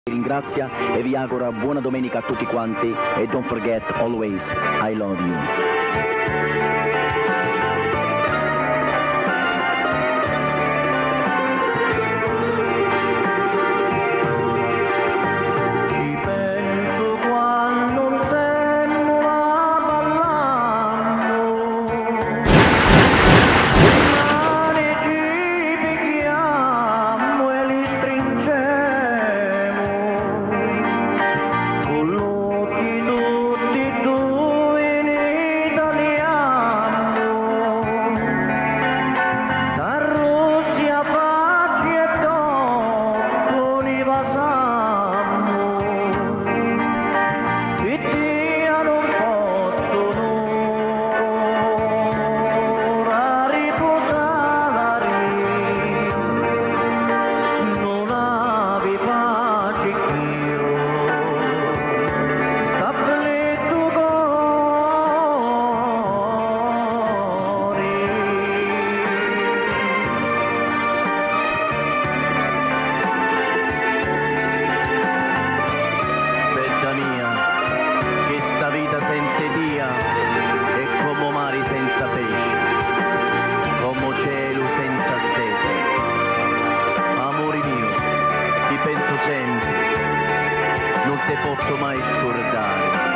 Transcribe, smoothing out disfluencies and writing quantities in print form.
ringrazia e vi augura buona domenica a tutti quanti e don't forget always I love you. Non te posso mai scordare.